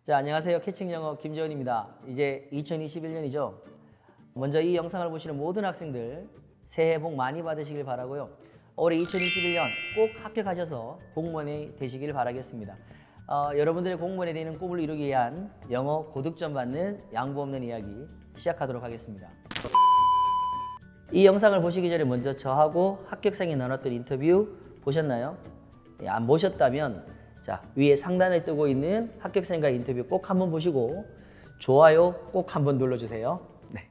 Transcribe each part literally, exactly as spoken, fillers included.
자, 안녕하세요. 캐칭 영어 김재원입니다. 이제 이천이십일 년이죠. 먼저 이 영상을 보시는 모든 학생들 새해 복 많이 받으시길 바라고요. 올해 이천이십일 년 꼭 합격하셔서 공무원이 되시길 바라겠습니다. 어, 여러분들의 공무원이 되는 꿈을 이루기 위한 영어 고득점 받는 양보 없는 이야기 시작하도록 하겠습니다. 이 영상을 보시기 전에 먼저 저하고 합격생이 나눴던 인터뷰 보셨나요? 예, 안 보셨다면 자, 위에 상단에 뜨고 있는 합격생과 인터뷰 꼭 한번 보시고 좋아요 꼭 한번 눌러주세요. 네.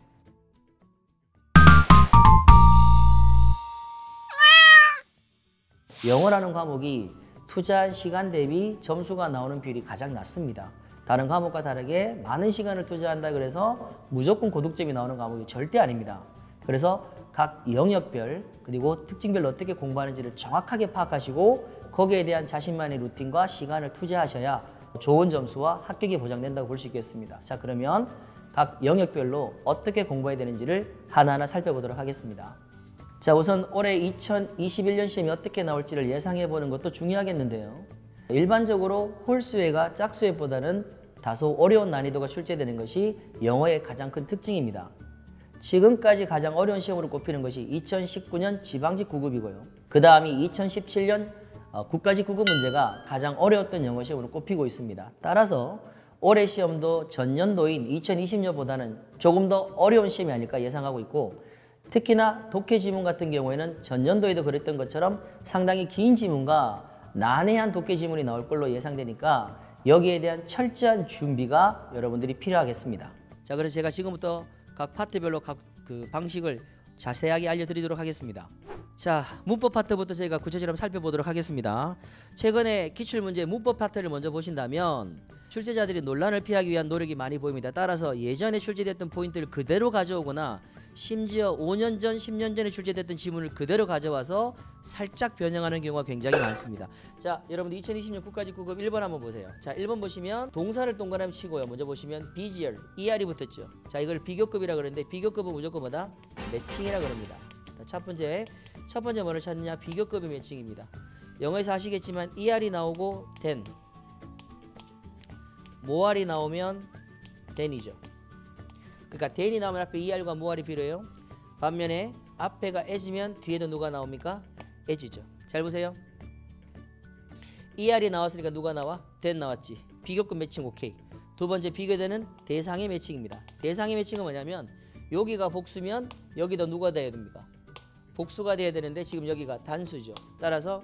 영어라는 과목이 투자한 시간 대비 점수가 나오는 비율이 가장 낮습니다. 다른 과목과 다르게 많은 시간을 투자한다 그래서 무조건 고득점이 나오는 과목이 절대 아닙니다. 그래서 각 영역별 그리고 특징별로 어떻게 공부하는지를 정확하게 파악하시고 거기에 대한 자신만의 루틴과 시간을 투자하셔야 좋은 점수와 합격이 보장된다고 볼 수 있겠습니다. 자, 그러면 각 영역별로 어떻게 공부해야 되는지를 하나하나 살펴보도록 하겠습니다. 자, 우선 올해 이천이십일 년 시험이 어떻게 나올지를 예상해 보는 것도 중요하겠는데요. 일반적으로 홀수회가 짝수회보다는 다소 어려운 난이도가 출제되는 것이 영어의 가장 큰 특징입니다. 지금까지 가장 어려운 시험으로 꼽히는 것이 이천십구 년 지방직 구 급이고요. 그 다음이 이천십칠 년 국가직 구 급 문제가 가장 어려웠던 영어 시험으로 꼽히고 있습니다. 따라서 올해 시험도 전년도인 이천이십 년보다는 조금 더 어려운 시험이 아닐까 예상하고 있고, 특히나 독해 지문 같은 경우에는 전년도에도 그랬던 것처럼 상당히 긴 지문과 난해한 독해 지문이 나올 걸로 예상되니까 여기에 대한 철저한 준비가 여러분들이 필요하겠습니다. 자, 그래서 제가 지금부터 각 파트별로 각 그 방식을 자세하게 알려드리도록 하겠습니다. 자, 문법 파트부터 저희가 구체적으로 한번 살펴보도록 하겠습니다. 최근에 기출문제 문법 파트를 먼저 보신다면 출제자들이 논란을 피하기 위한 노력이 많이 보입니다. 따라서 예전에 출제됐던 포인트를 그대로 가져오거나 심지어 오 년 전, 십 년 전에 출제됐던 지문을 그대로 가져와서 살짝 변형하는 경우가 굉장히 많습니다. 자, 여러분들 이천이십 년 국가직 구 급 일 번 한번 보세요. 자, 일 번 보시면 동사를 동그라미 치고요. 먼저 보시면 비지얼, 이알이 붙었죠. 자, 이걸 비교급이라 그러는데 비교급은 무조건 뭐다? 매칭이라 그럽니다. 자, 첫 번째, 첫 번째 뭐를 찾느냐? 비교급의 매칭입니다. 영어에서 아시겠지만 이알이 나오고 then, 모알이 나오면 then이죠. 그러니까 then이 나오면 앞에 이알과 모알이 필요해요. 반면에 앞에가 as면 뒤에도 누가 나옵니까? as죠. 잘 보세요. 이알이 나왔으니까 누가 나와? then 나왔지. 비교급 매칭 오케이. 두 번째 비교되는 대상의 매칭입니다. 대상의 매칭은 뭐냐면 여기가 복수면 여기도 누가 돼야 됩니까? 복수가 돼야 되는데 지금 여기가 단수죠. 따라서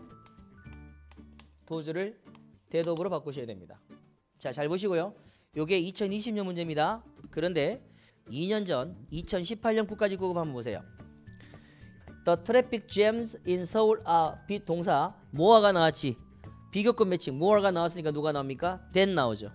도주를 대도부로 바꾸셔야 됩니다. 자, 잘 보시고요. 요게 이천이십 년 문제입니다. 그런데 이 년 전 이천십팔 년 국가직 구 급 한번 보세요. The traffic jams in Seoul are 비동사 more가 나왔지. 비교급 매칭 more가 나왔으니까 누가 나옵니까? then 나오죠.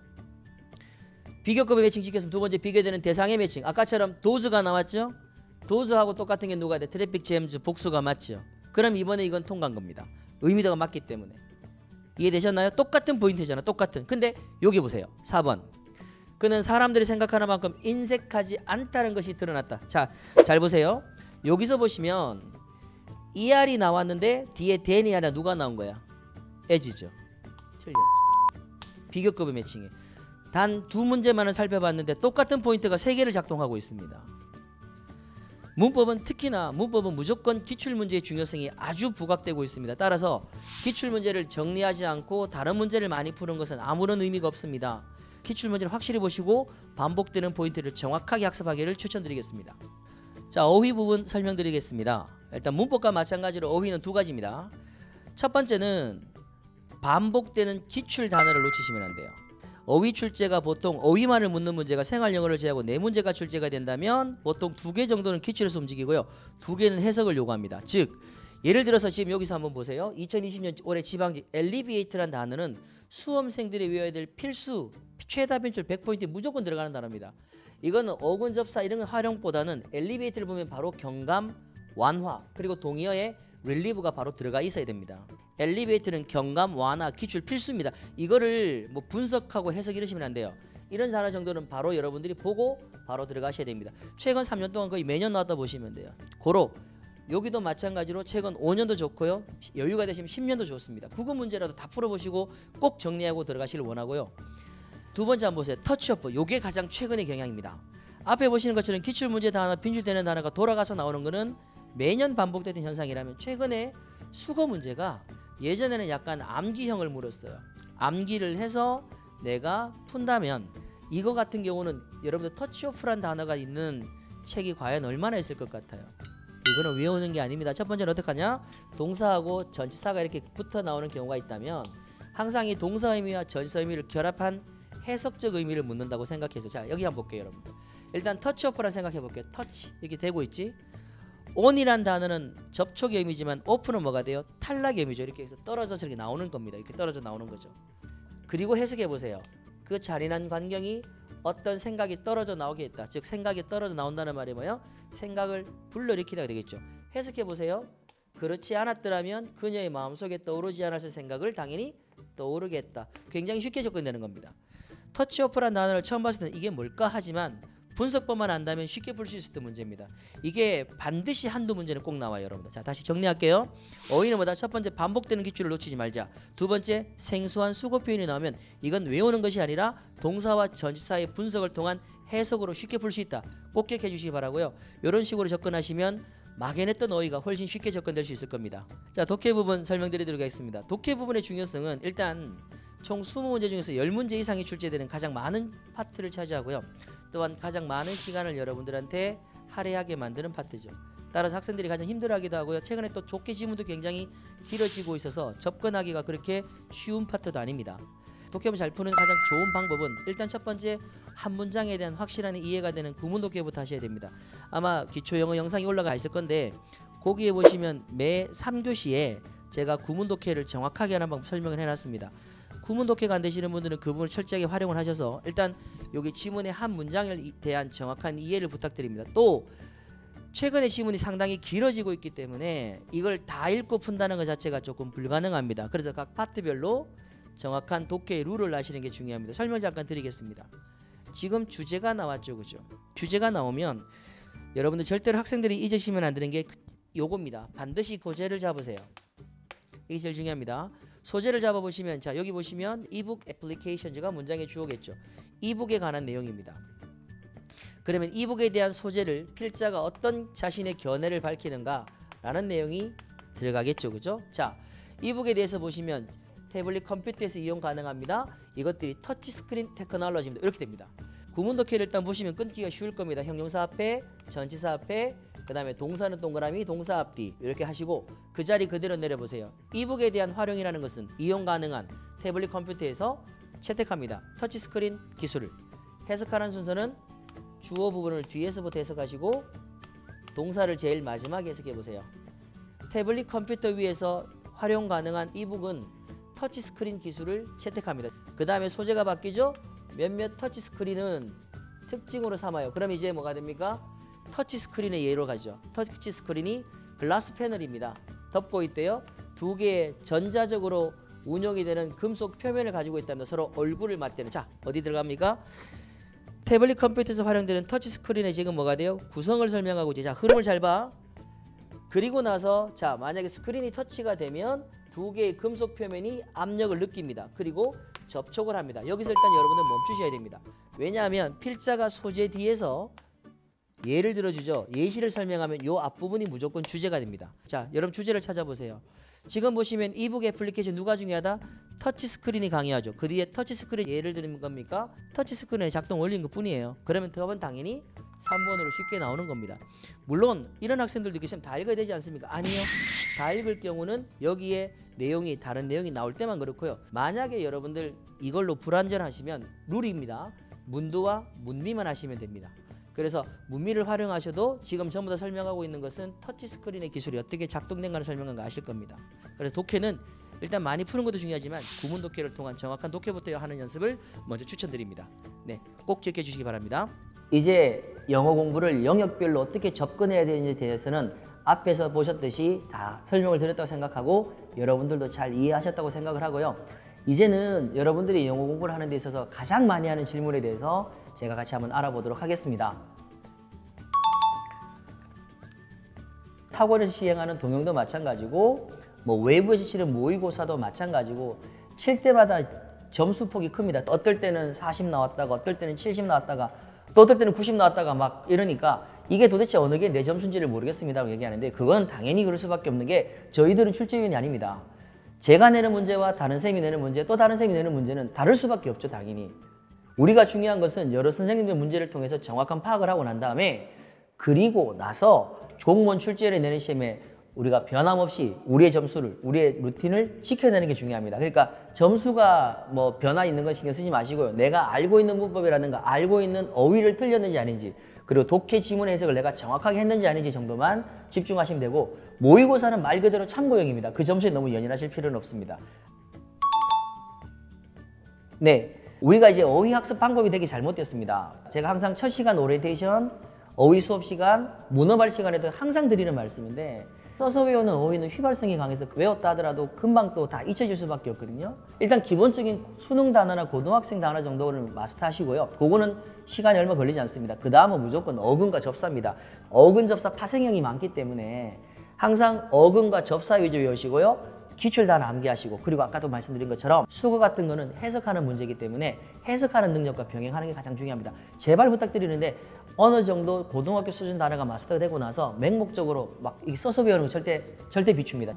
비교급의 매칭 지켰으면 두 번째 비교되는 대상의 매칭. 아까처럼 does가 나왔죠. does하고 똑같은 게 누가 돼? traffic jams 복수가 맞죠. 그럼 이번에 이건 통과한 겁니다. 의미도가 맞기 때문에. 이해되셨나요? 똑같은 포인트잖아. 똑같은. 근데 여기 보세요. 사 번. 그는 사람들이 생각하는 만큼 인색하지 않다는 것이 드러났다. 자, 잘 보세요. 여기서 보시면 이알이 나왔는데 뒤에 then이 아니라 누가 나온 거야? as죠. 틀렸죠. 비교급의 매칭이. 단 두 문제만을 살펴봤는데 똑같은 포인트가 세 개를 작동하고 있습니다. 문법은 특히나 문법은 무조건 기출문제의 중요성이 아주 부각되고 있습니다. 따라서 기출문제를 정리하지 않고 다른 문제를 많이 푸는 것은 아무런 의미가 없습니다. 기출문제를 확실히 보시고 반복되는 포인트를 정확하게 학습하기를 추천드리겠습니다. 자, 어휘 부분 설명드리겠습니다. 일단 문법과 마찬가지로 어휘는 두 가지입니다. 첫 번째는 반복되는 기출 단어를 놓치시면 안 돼요. 어휘 출제가 보통 어휘만을 묻는 문제가 생활영어를 제외하고 네 문제가 출제가 된다면 보통 두 개 정도는 기출에서 움직이고요. 두 개는 해석을 요구합니다. 즉 예를 들어서 지금 여기서 한번 보세요. 이천이십 년 올해 지방직 엘리베이터라는 단어는 수험생들이 외워야 될 필수 최다 빈출 백 포인트 무조건 들어가는 단어입니다. 이거는 어군 접사 이런 활용보다는 엘리베이터를 보면 바로 경감, 완화 그리고 동의어에 릴리브가 바로 들어가 있어야 됩니다. 엘리베이터는 경감, 완화, 기출 필수입니다. 이거를 뭐 분석하고 해석 이러시면 안 돼요. 이런 단어 정도는 바로 여러분들이 보고 바로 들어가셔야 됩니다. 최근 삼 년 동안 거의 매년 나왔다 보시면 돼요. 고로 여기도 마찬가지로 최근 오 년도 좋고요. 여유가 되시면 십 년도 좋습니다. 국어 문제라도 다 풀어보시고 꼭 정리하고 들어가시길 원하고요. 두 번째 한번 보세요. 터치어프. 요게 가장 최근의 경향입니다. 앞에 보시는 것처럼 기출문제 단어, 빈출되는 단어가 돌아가서 나오는 거는 매년 반복되던 현상이라면 최근에 수거 문제가 예전에는 약간 암기형을 물었어요. 암기를 해서 내가 푼다면 이거 같은 경우는 여러분들 터치오프란 단어가 있는 책이 과연 얼마나 있을 것 같아요? 이거는 외우는 게 아닙니다. 첫 번째는 어떻게 하냐? 동사하고 전치사가 이렇게 붙어 나오는 경우가 있다면 항상 이 동사 의미와 전치사 의미를 결합한 해석적 의미를 묻는다고 생각해서 자 여기 한번 볼게요 여러분. 일단 터치오프란 생각해 볼게요. 터치 이렇게 되고 있지. 온이란 단어는 접촉의 의미지만 오프는 뭐가 돼요? 탈락의 의미죠. 이렇게 해서 떨어져서 이렇게 나오는 겁니다. 이렇게 떨어져 나오는 거죠. 그리고 해석해 보세요. 그 잔인한 광경이 어떤 생각이 떨어져 나오게 했다. 즉 생각이 떨어져 나온다는 말이 뭐예요? 생각을 불러일으키다 되겠죠. 해석해 보세요. 그렇지 않았더라면 그녀의 마음속에 떠오르지 않았을 생각을 당연히 떠오르게 했다. 굉장히 쉽게 접근되는 겁니다. 터치오프란 단어를 처음 봤을 때 이게 뭘까 하지만 분석법만 안다면 쉽게 풀 수 있었던 문제입니다. 이게 반드시 한두 문제는 꼭 나와요 여러분들. 자 다시 정리할게요. 어휘는 뭐다? 첫 번째 반복되는 기출을 놓치지 말자. 두 번째 생소한 수거 표현이 나오면 이건 외우는 것이 아니라 동사와 전치사의 분석을 통한 해석으로 쉽게 풀 수 있다. 꼭 기억해 주시기 바라고요. 이런 식으로 접근하시면 막연했던 어휘가 훨씬 쉽게 접근될 수 있을 겁니다. 자 독해 부분 설명드리도록 하겠습니다. 독해 부분의 중요성은 일단 총 이십 문제 중에서 십 문제 이상이 출제되는 가장 많은 파트를 차지하고요. 또한 가장 많은 시간을 여러분들한테 할애하게 만드는 파트죠. 따라서 학생들이 가장 힘들어하기도 하고요. 최근에 또 독해 지문도 굉장히 길어지고 있어서 접근하기가 그렇게 쉬운 파트도 아닙니다. 독해를 잘 푸는 가장 좋은 방법은 일단 첫 번째 한 문장에 대한 확실한 이해가 되는 구문 독해부터 하셔야 됩니다. 아마 기초 영어 영상이 올라가 있을 건데 거기에 보시면 매 삼 교시에 제가 구문 독해를 정확하게 하는 방법 설명을 해놨습니다. 구문 독해가 안 되시는 분들은 그 부분을 철저하게 활용을 하셔서 일단 여기 지문의 한 문장에 대한 정확한 이해를 부탁드립니다. 또 최근에 지문이 상당히 길어지고 있기 때문에 이걸 다 읽고 푼다는 것 자체가 조금 불가능합니다. 그래서 각 파트별로 정확한 독해의 룰을 아시는 게 중요합니다. 설명 잠깐 드리겠습니다. 지금 주제가 나왔죠, 그죠? 주제가 나오면 여러분들 절대로 학생들이 잊으시면 안 되는 게 요겁니다. 반드시 소재를 잡으세요. 이게 제일 중요합니다. 소재를 잡아보시면 자 여기 보시면 이북 애플리케이션즈가 문장의 주어겠죠. 이북에 관한 내용입니다. 그러면 이북에 대한 소재를 필자가 어떤 자신의 견해를 밝히는가 라는 내용이 들어가겠죠. 그죠? 자 이북에 대해서 보시면 태블릿 컴퓨터에서 이용 가능합니다. 이것들이 터치스크린 테크놀로지입니다. 이렇게 됩니다. 구문 독해를 일단 보시면 끊기가 쉬울 겁니다. 형용사 앞에 전치사 앞에 그 다음에 동사는 동그라미 동사 앞뒤 이렇게 하시고 그 자리 그대로 내려보세요. 이북에 대한 활용이라는 것은 이용 가능한 태블릿 컴퓨터에서 채택합니다. 터치스크린 기술을 해석하는 순서는 주어 부분을 뒤에서부터 해석하시고 동사를 제일 마지막에 해석해보세요. 태블릿 컴퓨터 위에서 활용 가능한 이북은 터치스크린 기술을 채택합니다. 그 다음에 소재가 바뀌죠. 몇몇 터치스크린은 특징으로 삼아요. 그럼 이제 뭐가 됩니까? 터치스크린의 예로 가죠. 터치스크린이 글라스 패널입니다. 덮고 있대요. 두 개의 전자적으로 운용이 되는 금속 표면을 가지고 있다면 서로 얼굴을 맞대는. 자 어디 들어갑니까? 태블릿 컴퓨터에서 활용되는 터치스크린의 지금 뭐가 돼요? 구성을 설명하고 이제 자 흐름을 잘 봐. 그리고 나서 자 만약에 스크린이 터치가 되면 두 개의 금속 표면이 압력을 느낍니다. 그리고 접촉을 합니다. 여기서 일단 여러분들 멈추셔야 됩니다. 왜냐하면 필자가 소재 뒤에서 예를 들어주죠. 예시를 설명하면 요 앞부분이 무조건 주제가 됩니다. 자 여러분 주제를 찾아보세요. 지금 보시면 이북 애플리케이션 누가 중요하다? 터치스크린이 강의하죠. 그 뒤에 터치스크린 예를 드리는 겁니까? 터치스크린의 작동 원리인 것 뿐이에요. 그러면 답은 당연히 삼 번으로 쉽게 나오는 겁니다. 물론 이런 학생들도 계시면 다 읽어야 되지 않습니까? 아니요. 다 읽을 경우는 여기에 내용이 다른 내용이 나올 때만 그렇고요. 만약에 여러분들 이걸로 불안전하시면 룰입니다. 문두와 문미만 하시면 됩니다. 그래서 문미를 활용하셔도 지금 전부 다 설명하고 있는 것은 터치스크린의 기술이 어떻게 작동된가를 설명한 거 아실 겁니다. 그래서 독해는 일단 많이 푸는 것도 중요하지만 구문 독해를 통한 정확한 독해부터 하는 연습을 먼저 추천드립니다. 네, 꼭 기억해 주시기 바랍니다. 이제 영어 공부를 영역별로 어떻게 접근해야 되는지에 대해서는 앞에서 보셨듯이 다 설명을 드렸다고 생각하고 여러분들도 잘 이해하셨다고 생각을 하고요. 이제는 여러분들이 영어 공부를 하는 데 있어서 가장 많이 하는 질문에 대해서 제가 같이 한번 알아보도록 하겠습니다. 타고에서 시행하는 동영도 마찬가지고 뭐 외부에서 치는 모의고사도 마찬가지고 칠 때마다 점수폭이 큽니다. 어떨 때는 사십 나왔다가 어떨 때는 칠십 나왔다가 또 어떨 때는 구십 나왔다가 막 이러니까 이게 도대체 어느 게 내 점수인지를 모르겠습니다라고 얘기하는데 그건 당연히 그럴 수밖에 없는 게 저희들은 출제위원이 아닙니다. 제가 내는 문제와 다른 쌤이 내는 문제 또 다른 쌤이 내는 문제는 다를 수밖에 없죠. 당연히. 우리가 중요한 것은 여러 선생님들 문제를 통해서 정확한 파악을 하고 난 다음에 그리고 나서 공무원 출제를 내는 시험에 우리가 변함없이 우리의 점수를, 우리의 루틴을 지켜내는 게 중요합니다. 그러니까 점수가 뭐 변화 있는 건 신경 쓰지 마시고요. 내가 알고 있는 문법이라든가 알고 있는 어휘를 틀렸는지 아닌지 그리고 독해 지문 해석을 내가 정확하게 했는지 아닌지 정도만 집중하시면 되고 모의고사는 말 그대로 참고용입니다. 그 점수에 너무 연연하실 필요는 없습니다. 네, 우리가 이제 어휘 학습 방법이 되게 잘못됐습니다. 제가 항상 첫 시간 오리엔테이션, 어휘 수업 시간, 문어발 시간에도 항상 드리는 말씀인데 써서 외우는 어휘는 휘발성이 강해서 외웠다 하더라도 금방 또 다 잊혀질 수밖에 없거든요. 일단 기본적인 수능 단어나 고등학생 단어 정도는 마스터하시고요. 그거는 시간이 얼마 걸리지 않습니다. 그 다음은 무조건 어근과 접사입니다. 어근, 접사 파생형이 많기 때문에 항상 어근과 접사 위주로 외우시고요. 기출 단어 암기하시고 그리고 아까도 말씀드린 것처럼 수거 같은 거는 해석하는 문제이기 때문에 해석하는 능력과 병행하는 게 가장 중요합니다. 제발 부탁드리는데 어느 정도 고등학교 수준 단어가 마스터가 되고 나서 맹목적으로 막 써서 배우는 거 절대 절대 비춥니다.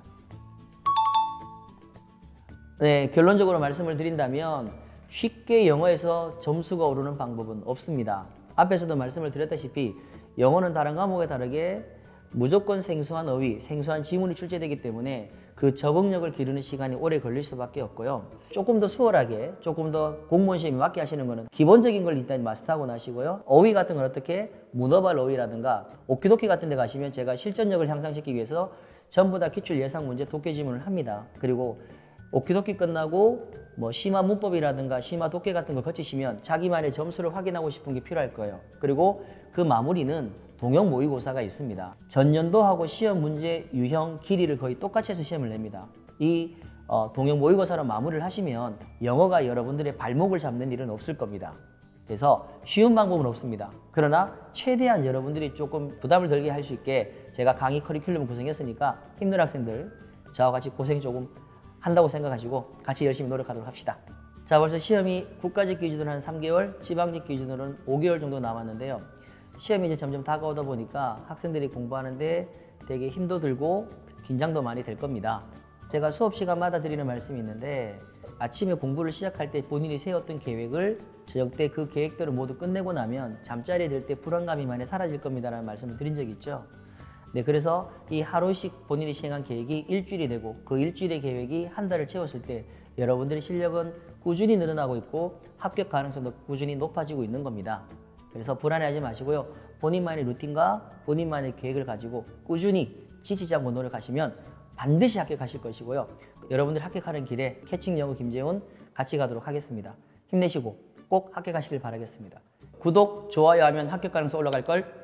네, 결론적으로 말씀을 드린다면 쉽게 영어에서 점수가 오르는 방법은 없습니다. 앞에서도 말씀을 드렸다시피 영어는 다른 과목에 다르게 무조건 생소한 어휘, 생소한 지문이 출제되기 때문에 그 적응력을 기르는 시간이 오래 걸릴 수밖에 없고요. 조금 더 수월하게, 조금 더 공무원 시험에 맞게 하시는 거는 기본적인 걸 일단 마스터하고 나시고요. 어휘 같은 건 어떻게 문어발 어휘라든가 오키도키 같은 데 가시면 제가 실전력을 향상시키기 위해서 전부 다 기출 예상 문제 독해 지문을 합니다. 그리고 오키도키 끝나고 뭐 심화 문법이라든가 심화 독해 같은 걸 거치시면 자기만의 점수를 확인하고 싶은 게 필요할 거예요. 그리고 그 마무리는 동형 모의고사가 있습니다. 전년도하고 시험 문제 유형 길이를 거의 똑같이 해서 시험을 냅니다. 이 어, 동형 모의고사로 마무리를 하시면 영어가 여러분들의 발목을 잡는 일은 없을 겁니다. 그래서 쉬운 방법은 없습니다. 그러나 최대한 여러분들이 조금 부담을 덜게 할 수 있게 제가 강의 커리큘럼을 구성했으니까 힘든 학생들 저와 같이 고생 조금 한다고 생각하시고 같이 열심히 노력하도록 합시다. 자, 벌써 시험이 국가직 기준으로 한 삼 개월, 지방직 기준으로는 오 개월 정도 남았는데요. 시험이 이제 점점 다가오다 보니까 학생들이 공부하는데 되게 힘도 들고 긴장도 많이 될 겁니다. 제가 수업 시간마다 드리는 말씀이 있는데 아침에 공부를 시작할 때 본인이 세웠던 계획을 저녁 때 그 계획대로 모두 끝내고 나면 잠자리에 들 때 불안감이 많이 사라질 겁니다 라는 말씀을 드린 적이 있죠. 네, 그래서 이 하루씩 본인이 시행한 계획이 일주일이 되고 그 일주일의 계획이 한 달을 채웠을 때 여러분들의 실력은 꾸준히 늘어나고 있고 합격 가능성도 꾸준히 높아지고 있는 겁니다. 그래서 불안해하지 마시고요. 본인만의 루틴과 본인만의 계획을 가지고 꾸준히 지치지 않고 노력하시면 반드시 합격하실 것이고요. 여러분들 합격하는 길에 캐칭 영어 김재훈 같이 가도록 하겠습니다. 힘내시고 꼭 합격하시길 바라겠습니다. 구독, 좋아요 하면 합격 가능성 올라갈 걸